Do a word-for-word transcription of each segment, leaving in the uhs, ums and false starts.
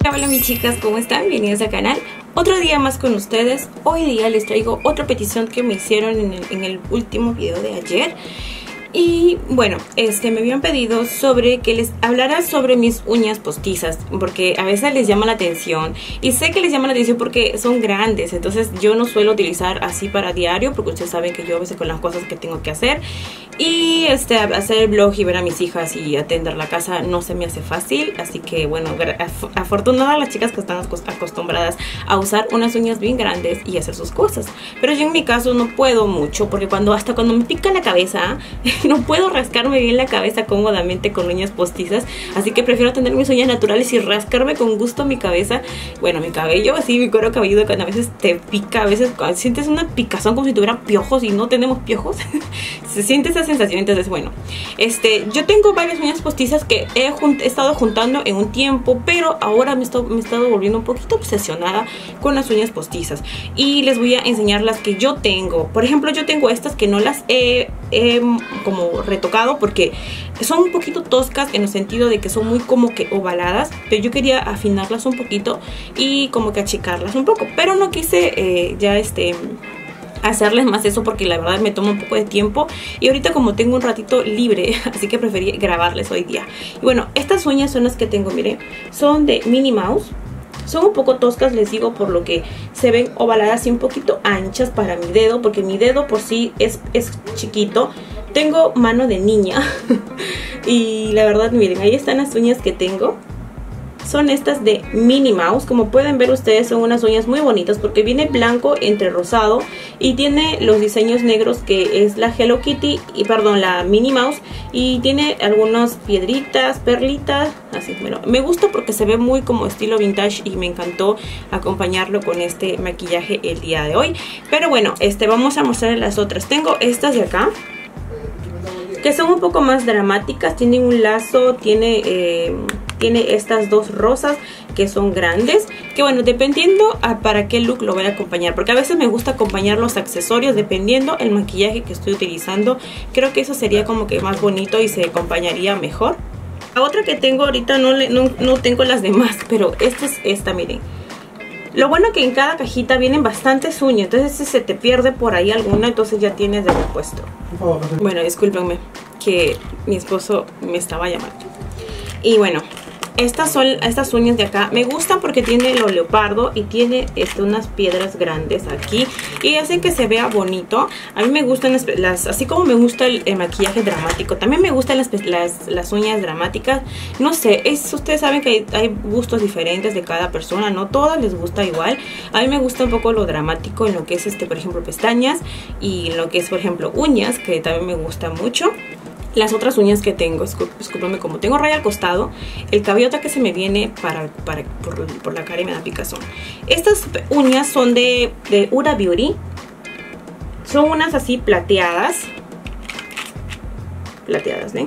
Hola mis chicas, ¿cómo están? Bienvenidos al canal. Otro día más con ustedes. Hoy día les traigo otra petición que me hicieron en el, en el último video de ayer. Y bueno, este me habían pedido sobre que les hablara sobre mis uñas postizas, porque a veces les llama la atención. Y sé que les llama la atención porque son grandes, entonces yo no suelo utilizar así para diario, porque ustedes saben que yo a veces con las cosas que tengo que hacer y este hacer el vlog y ver a mis hijas y atender la casa no se me hace fácil. Así que bueno, afortunadas las chicas que están acostumbradas a usar unas uñas bien grandes y hacer sus cosas. Pero yo en mi caso no puedo mucho, porque cuando hasta cuando me pica la cabeza no puedo rascarme bien la cabeza cómodamente con uñas postizas. Así que prefiero tener mis uñas naturales y rascarme con gusto mi cabeza. Bueno, mi cabello, así mi cuero cabelludo, cuando a veces te pica, a veces sientes una picazón como si tuviera piojos y no tenemos piojos. Se siente esa sensación. Entonces bueno, este yo tengo varias uñas postizas que he, he estado juntando en un tiempo, pero ahora me, estoy, me he estado volviendo un poquito obsesionada con las uñas postizas. Y les voy a enseñar las que yo tengo. Por ejemplo, yo tengo estas que no las he, he como retocado porque son un poquito toscas, en el sentido de que son muy como que ovaladas, pero yo quería afinarlas un poquito y como que achicarlas un poco, pero no quise eh, ya este hacerles más eso porque la verdad me toma un poco de tiempo y ahorita como tengo un ratito libre, así que preferí grabarles hoy día. Y bueno, estas uñas son las que tengo, miren, son de Minnie Mouse. Son un poco toscas, les digo, por lo que se ven ovaladas y un poquito anchas para mi dedo, porque mi dedo por sí es, es chiquito. Tengo mano de niña y la verdad, miren, ahí están las uñas que tengo. Son estas de Minnie Mouse. Como pueden ver ustedes, son unas uñas muy bonitas porque viene blanco entre rosado y tiene los diseños negros que es la Hello Kitty y perdón, la Minnie Mouse, y tiene algunas piedritas, perlitas, así. Bueno, me gusta porque se ve muy como estilo vintage y me encantó acompañarlo con este maquillaje el día de hoy. Pero bueno, este vamos a mostrarles las otras. Tengo estas de acá, que son un poco más dramáticas. Tienen un lazo, tiene, eh, tiene estas dos rosas que son grandes. Que bueno, dependiendo a para qué look lo voy a acompañar, porque a veces me gusta acompañar los accesorios dependiendo el maquillaje que estoy utilizando. Creo que eso sería como que más bonito y se acompañaría mejor. La otra que tengo ahorita no, le, no, no tengo las demás, pero esta es esta, miren. Lo bueno que en cada cajita vienen bastantes uñas, entonces si se te pierde por ahí alguna, entonces ya tienes de repuesto. Bueno, discúlpenme que mi esposo me estaba llamando. Y bueno, estas son estas uñas de acá. Me gustan porque tiene lo leopardo y tiene este, unas piedras grandes aquí y hacen que se vea bonito. A mí me gustan las, las así como me gusta el, el maquillaje dramático, también me gustan las, las, las uñas dramáticas. No sé, es, ustedes saben que hay, hay gustos diferentes de cada persona, no todas les gusta igual. A mí me gusta un poco lo dramático en lo que es este, por ejemplo, pestañas, y en lo que es, por ejemplo, uñas, que también me gusta mucho. Las otras uñas que tengo, discúlpame, como tengo raya al costado, el cabello que se me viene para, para, por, por la cara y me da picazón. Estas uñas son de, de Huda Beauty. Son unas así plateadas. Plateadas, ¿ven?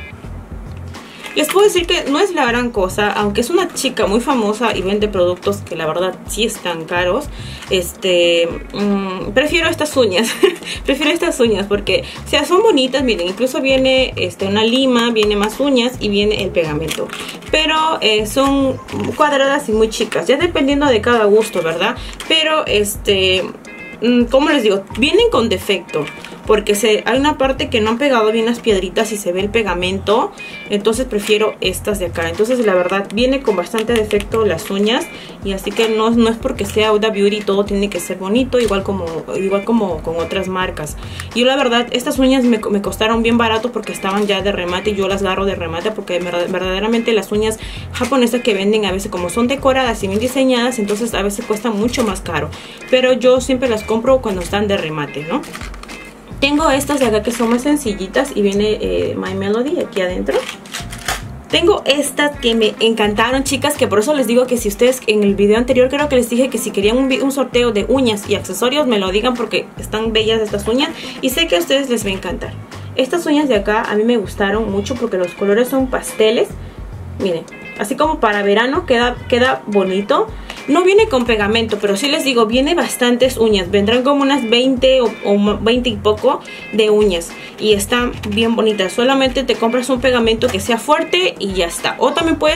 Les puedo decir que no es la gran cosa, aunque es una chica muy famosa y vende productos que la verdad sí están caros. Este, mmm, prefiero estas uñas, prefiero estas uñas porque, o sea, son bonitas. Miren, incluso viene este, una lima, viene más uñas y viene el pegamento. Pero eh, son cuadradas y muy chicas, ya dependiendo de cada gusto, ¿verdad? Pero, este, como les digo, vienen con defecto, porque se, hay una parte que no han pegado bien las piedritas y se ve el pegamento. Entonces prefiero estas de acá. Entonces la verdad viene con bastante defecto las uñas. Y así que no, no es porque sea Huda Beauty todo tiene que ser bonito, igual como, igual como con otras marcas. Yo la verdad estas uñas me, me costaron bien barato porque estaban ya de remate. Y yo las agarro de remate porque verdaderamente las uñas japonesas que venden a veces, como son decoradas y bien diseñadas, entonces a veces cuestan mucho más caro. Pero yo siempre las compro cuando están de remate, ¿no? Tengo estas de acá que son más sencillitas y viene eh, My Melody aquí adentro. Tengo estas que me encantaron, chicas, que por eso les digo que si ustedes en el video anterior creo que les dije que si querían un, un sorteo de uñas y accesorios me lo digan porque están bellas estas uñas y sé que a ustedes les va a encantar. Estas uñas de acá a mí me gustaron mucho porque los colores son pasteles. Miren, así como para verano queda, queda bonito. No viene con pegamento, pero sí les digo, viene bastantes uñas. Vendrán como unas veinte o, o veinte y poco de uñas. Y están bien bonitas. Solamente te compras un pegamento que sea fuerte y ya está. O también puedes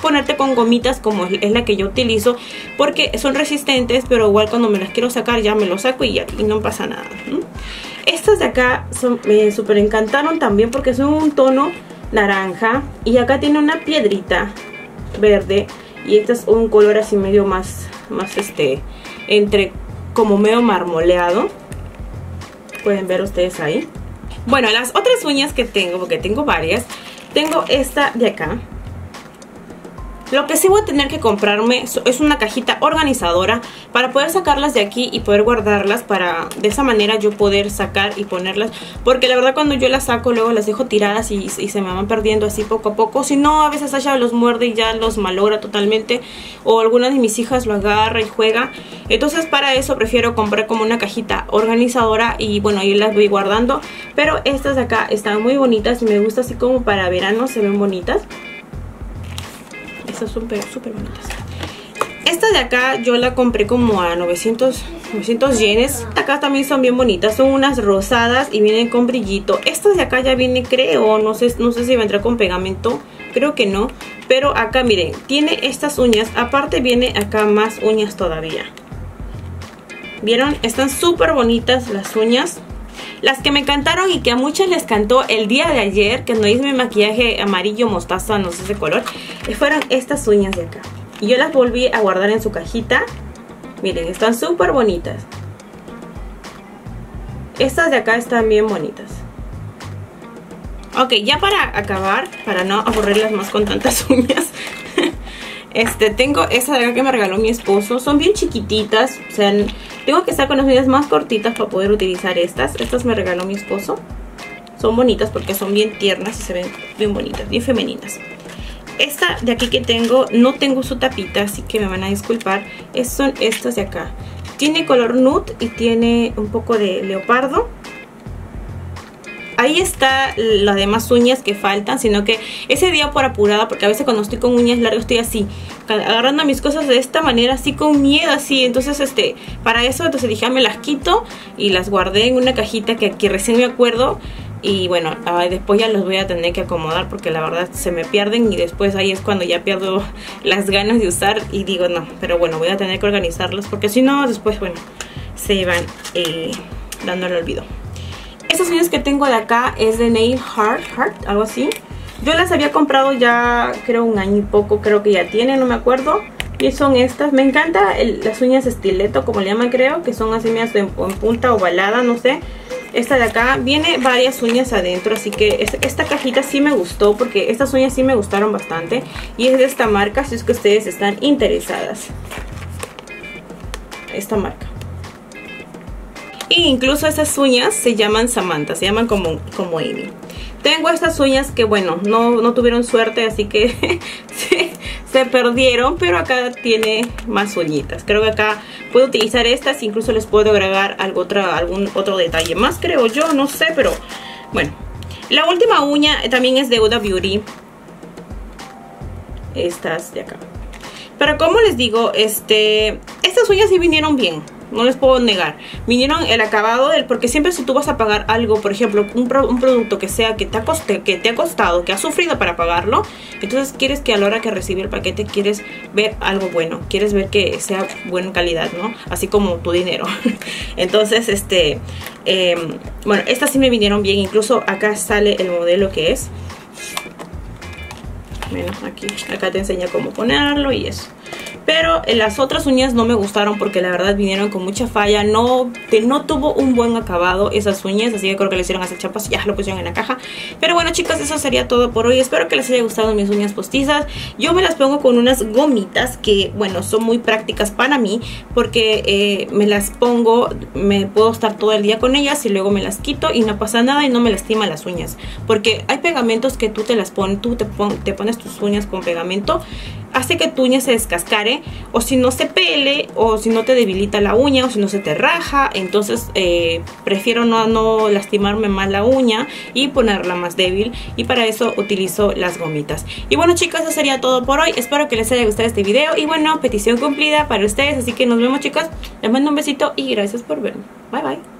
ponerte con gomitas como es la que yo utilizo, porque son resistentes, pero igual cuando me las quiero sacar ya me lo saco y ya y no pasa nada, ¿no? Estas de acá son, me súper encantaron también porque son un tono naranja y acá tiene una piedrita verde y este es un color así medio más, más este, entre como medio marmoleado. Pueden ver ustedes ahí. Bueno, las otras uñas que tengo, porque tengo varias, tengo esta de acá. Lo que sí voy a tener que comprarme es una cajita organizadora para poder sacarlas de aquí y poder guardarlas, para de esa manera yo poder sacar y ponerlas, porque la verdad cuando yo las saco luego las dejo tiradas y, y se me van perdiendo así poco a poco. Si no, a veces Asha los muerde y ya los malogra totalmente, o alguna de mis hijas lo agarra y juega. Entonces para eso prefiero comprar como una cajita organizadora y bueno, ahí las voy guardando. Pero estas de acá están muy bonitas y me gusta así como para verano, se ven bonitas. Estas son súper bonitas. Esta de acá yo la compré como a novecientos yenes. Acá también son bien bonitas. Son unas rosadas y vienen con brillito. Estas de acá ya viene, creo, no sé, no sé si vendrá con pegamento. Creo que no. Pero acá miren, tiene estas uñas. Aparte viene acá más uñas todavía. ¿Vieron? Están súper bonitas las uñas. Las que me encantaron y que a muchas les cantó el día de ayer, que no hice mi maquillaje amarillo mostaza, no sé ese color, fueron estas uñas de acá. Y yo las volví a guardar en su cajita. Miren, están súper bonitas. Estas de acá están bien bonitas. Ok, ya para acabar, para no aburrirlas más con tantas uñas, Este, tengo esa de acá que me regaló mi esposo. Son bien chiquititas, o sea, tengo que estar con las uñas más cortitas para poder utilizar estas. Estas me regaló mi esposo. Son bonitas porque son bien tiernas y se ven bien bonitas, bien femeninas. Esta de aquí que tengo, no tengo su tapita, así que me van a disculpar. Es, son estas de acá. Tiene color nude y tiene un poco de leopardo. Ahí está las demás uñas que faltan, sino que ese día por apurada, porque a veces cuando estoy con uñas largas estoy así, agarrando mis cosas de esta manera, así con miedo, así. Entonces, este, para eso, entonces dije, ah, me las quito y las guardé en una cajita que aquí recién me acuerdo. Y bueno, ah, después ya los voy a tener que acomodar porque la verdad se me pierden y después ahí es cuando ya pierdo las ganas de usar y digo, no, pero bueno, voy a tener que organizarlos porque si no, después, bueno, se van eh, dando el olvido. Estas uñas que tengo de acá es de Nail Art, Heart, algo así. Yo las había comprado ya creo un año y poco, creo que ya tiene, no me acuerdo. Y son estas, me encanta el, las uñas estileto, como le llaman creo, que son así en, en punta ovalada, no sé. Esta de acá, viene varias uñas adentro, así que es, esta cajita sí me gustó porque estas uñas sí me gustaron bastante. Y es de esta marca, si es que ustedes están interesadas. Esta marca. E incluso esas uñas se llaman Samantha, se llaman como, como Amy. Tengo estas uñas que bueno, no, no tuvieron suerte, así que se, se perdieron, pero acá tiene más uñitas. Creo que acá puedo utilizar estas, incluso les puedo agregar algo otra, algún otro detalle más, creo yo, no sé, pero bueno. La última uña también es de Huda Beauty. Estas de acá. Pero como les digo, este, estas uñas sí vinieron bien. No les puedo negar, vinieron el acabado del, porque siempre si tú vas a pagar algo, por ejemplo, un, pro, un producto que sea que te, ha coste, que te ha costado, que has sufrido para pagarlo, entonces quieres que a la hora que recibe el paquete quieres ver algo bueno, quieres ver que sea buena calidad, ¿no? Así como tu dinero. Entonces, este, eh, bueno, estas sí me vinieron bien, incluso acá sale el modelo que es. Bueno, aquí, acá te enseña cómo ponerlo y eso. Pero las otras uñas no me gustaron porque la verdad vinieron con mucha falla. No, no tuvo un buen acabado esas uñas, así que creo que le hicieron hacer chapas y ya lo pusieron en la caja. Pero bueno chicos, eso sería todo por hoy. Espero que les haya gustado mis uñas postizas. Yo me las pongo con unas gomitas que bueno, son muy prácticas para mí porque eh, me las pongo, me puedo estar todo el día con ellas y luego me las quito y no pasa nada y no me lastima las uñas. Porque hay pegamentos que tú te las pones, tú te, pon, te pones tus uñas con pegamento, hace que tu uña se descascare, o si no se pele, o si no te debilita la uña, o si no se te raja. Entonces eh, prefiero no, no lastimarme más la uña y ponerla más débil, y para eso utilizo las gomitas. Y bueno chicos, eso sería todo por hoy. Espero que les haya gustado este video y bueno, petición cumplida para ustedes. Así que nos vemos chicos, les mando un besito y gracias por verme. Bye bye.